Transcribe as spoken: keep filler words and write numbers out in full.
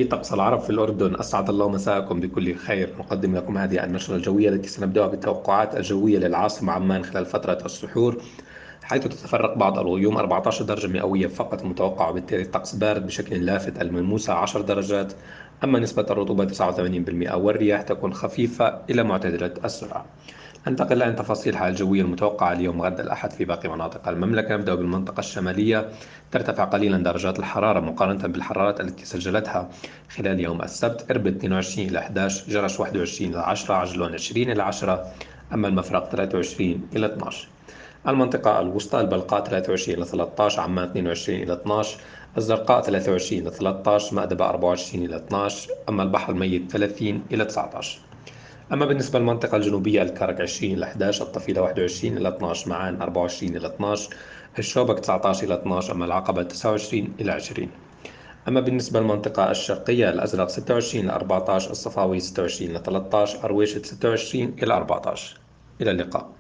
طقس العرب في الأردن، أسعد الله مساءكم بكل خير. نقدم لكم هذه النشرة الجوية التي سنبدأها بالتوقعات الجوية للعاصمة عمان خلال فترة السحور، حيث تتفرق بعض الغيوم. أربعة عشر درجة مئوية فقط متوقع، وبالتالي الطقس بارد بشكل لافت. الملموسة عشر درجات، أما نسبة الرطوبة تسعة وثمانين بالمئة، والرياح تكون خفيفة إلى معتدلة السرعة. ننتقل الآن تفاصيل الحالة الجوية المتوقعة اليوم غدا الأحد في باقي مناطق المملكة. نبدأ بالمنطقة الشمالية، ترتفع قليلا درجات الحرارة مقارنة بالحرارات التي سجلتها خلال يوم السبت. إربد اثنين وعشرين إلى إحدى عشر، جرش واحد وعشرين إلى عشرة، عجلون عشرين إلى عشرة، أما المفرق ثلاثة وعشرين إلى اثني عشر. المنطقة الوسطى، البلقاء ثلاثة وعشرين إلى ثلاثة عشر، عمان اثنين وعشرين إلى اثني عشر، الزرقاء ثلاثة وعشرين إلى ثلاثة عشر، مأدبة أربعة وعشرين إلى اثني عشر، أما البحر الميت ثلاثين إلى تسعة عشر. أما بالنسبة للمنطقة الجنوبية، الكرك عشرين إلى إحدى عشر، الطفيلة واحد وعشرين إلى اثني عشر، معان أربعة وعشرين إلى اثني عشر، الشوبك تسعة عشر إلى اثني عشر، أما العقبة تسعة وعشرين إلى عشرين. أما بالنسبة للمنطقة الشرقية، الأزرق ستة وعشرين إلى أربعة عشر، الصفاوي ستة وعشرين إلى ثلاثة عشر، أرويشة ستة وعشرين إلى أربعة عشر. إلى اللقاء.